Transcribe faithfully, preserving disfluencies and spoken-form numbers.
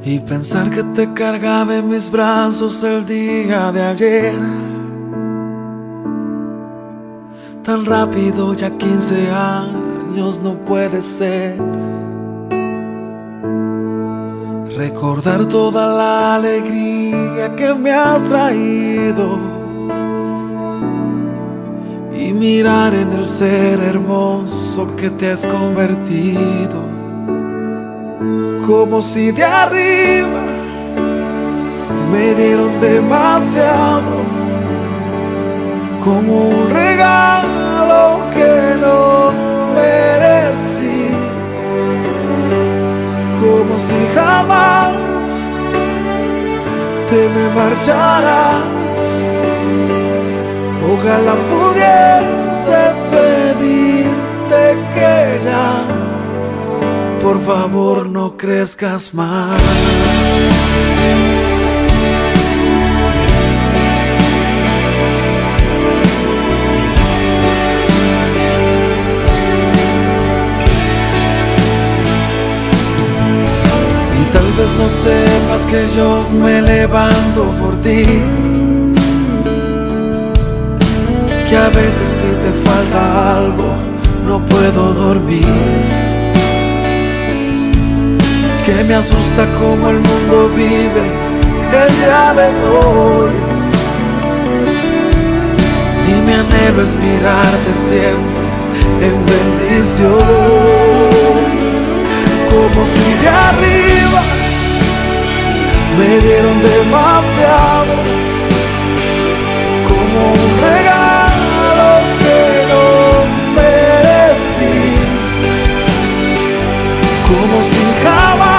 y pensar que te cargaba en mis brazos el día de ayer. Tan rápido, ya quince años no puede ser. Recordar toda la alegría que me has traído y mirar en el ser hermoso que te has convertido, como si de arriba me dieron demasiado, como un regalo que no merecí, como si jamás te me marcharas. Ojalá pudiese pedirte que ya, por favor, no crezcas más. Y tal vez no sepas que yo me levanto por ti, que a veces si te falta algo no puedo dormir, que me asusta cómo el mundo vive el día de hoy, y mi anhelo es mirarte siempre en bendición, como si de arriba me dieron demasiado, como un regalo que no merecí, como si jamás